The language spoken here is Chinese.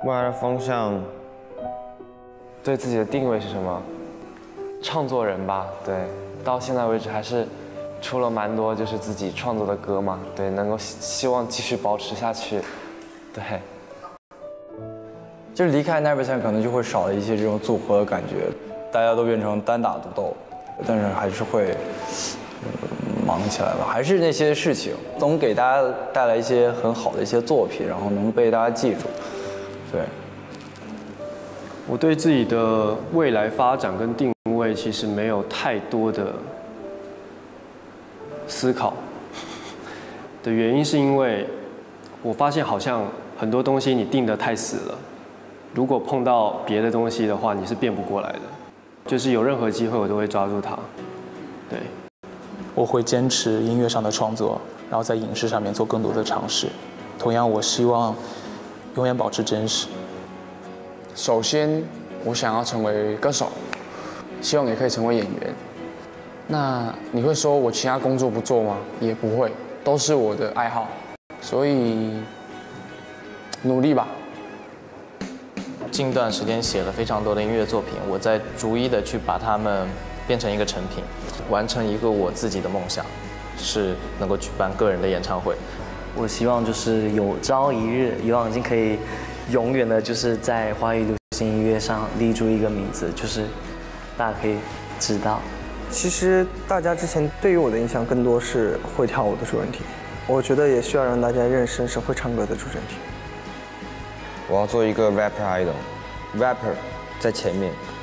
未来的方向，对自己的定位是什么？创作人吧，对，到现在为止还是出了蛮多就是自己创作的歌嘛，对，能够希望继续保持下去，对。 就是离开 Nevermind 可能就会少了一些这种组合的感觉，大家都变成单打独斗，但是还是会忙起来吧，还是那些事情能给大家带来一些很好的一些作品，然后能被大家记住。对， 我对自己的未来发展跟定位其实没有太多的思考的原因，是因为我发现好像很多东西你定得太死了，如果碰到别的东西的话，你是变不过来的。就是有任何机会，我都会抓住它。对， 我会坚持音乐上的创作，然后在影视上面做更多的尝试。同样，我希望永远保持真实。 首先，我想要成为歌手，希望也可以成为演员。那你会说我其他工作不做吗？也不会，都是我的爱好，所以努力吧。 近段时间写了非常多的音乐作品，我在逐一的去把它们变成一个成品，完成一个我自己的梦想，是能够举办个人的演唱会。 我希望就是有朝一日，以往已经可以永远的就是在华语流行音乐上立住一个名字，就是大家可以知道。 其实大家之前对于我的印象更多是会跳舞的朱振廷，我觉得也需要让大家认识会唱歌的朱振廷。 我要做一个 rapper idol，rapper 在前面